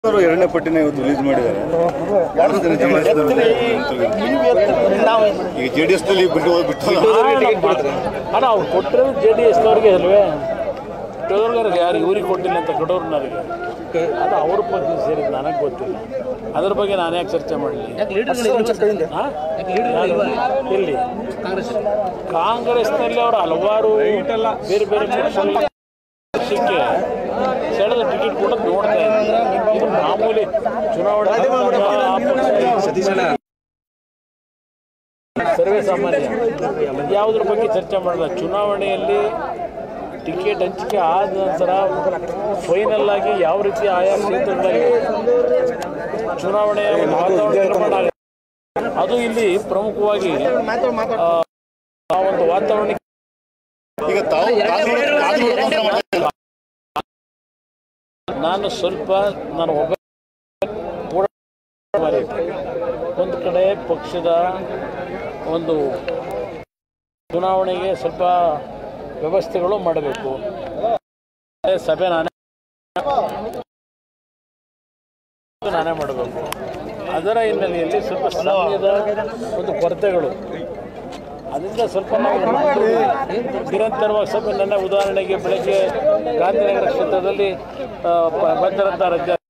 ಎರಡನೇ ಪಟ್ಟಿನ ಇವತ್ತು ರಿಲೀಸ್ ಮಾಡಿದ್ದಾರೆ. ಈಗ ಜೆಡಿಎಸ್ ನಲ್ಲಿ ಬಿಟ್ಟು ಅಣ್ಣ ಅವ್ರು ಕೊಟ್ಟಿರೋದು JDS-ನವ್ರಿಗೆ ಅಲ್ವೇ, ಕಡೂರ್ಗಾರಿಗೆ ಯಾರು ಇವ್ರಿಗೆ ಕೊಟ್ಟಿಲ್ಲ ಅಂತ ಕಡೂರ್ನವ್ರಿಗೆ, ಅದು ಅವ್ರ ಪಕ್ಷ ಸೇರಿದ್ದು ನನಗೆ ಗೊತ್ತಿಲ್ಲ. ಅದ್ರ ಬಗ್ಗೆ ನಾನು ಯಾಕೆ ಚರ್ಚೆ ಮಾಡಲಿ? ಇಲ್ಲಿ ಕಾಂಗ್ರೆಸ್ನಲ್ಲಿ ಅವರು ಹಲವಾರು ಬೇರೆ ಬೇರೆ ಪಕ್ಷಕ್ಕೆ ಸೆಳೆದ ಟಿಕೆಟ್ ಕೊಡೋದು ನೋಡ್ತಾ ಇದ್ದಾರೆ. ಇದು ಮಾಮೂಲಿ ಚುನಾವಣೆ ಸರ್ವೇ ಸಾಮಾನ್ಯ. ಯಾವುದ್ರ ಬಗ್ಗೆ ಚರ್ಚೆ ಮಾಡಲ್ಲ. ಚುನಾವಣೆಯಲ್ಲಿ ಟಿಕೆಟ್ ಹಂಚಿಕೆ ಆದ ನಂತರ ಫೈನಲ್ ಆಗಿ ಯಾವ ರೀತಿ ಆಯಾ ಕ್ಷೇತ್ರಗಳಲ್ಲಿ ಚುನಾವಣೆಯ ವಾತಾವರಣ ನಿರ್ಮಾಣ ಆಗುತ್ತೆ, ಅದು ಇಲ್ಲಿ ಪ್ರಮುಖವಾಗಿ ಆ ಒಂದು ವಾತಾವರಣ. ಈಗ ನಾನು ಒಬ್ಬ ಒಂದು ಕಡೆ ಪಕ್ಷದ ಒಂದು ಚುನಾವಣೆಗೆ ಸ್ವಲ್ಪ ವ್ಯವಸ್ಥೆಗಳು ಮಾಡಬೇಕು. ಸಭೆ ನಾನೇ ಮಾಡಬೇಕು. ಅದರ ಹಿನ್ನೆಲೆಯಲ್ಲಿ ಸ್ವಲ್ಪ ಸಮಯದ ಒಂದು ಕೊರತೆಗಳು, ಅದರಿಂದ ಸ್ವಲ್ಪ ನಾವು ನಿರಂತರವಾಗಿ ಸ್ವಲ್ಪ ನನ್ನ ಉದಾಹರಣೆಗೆ ಬೆಳಗ್ಗೆ ಗಾಂಧಿನಗರ ಕ್ಷೇತ್ರದಲ್ಲಿ ಬಂದಿರಂಥ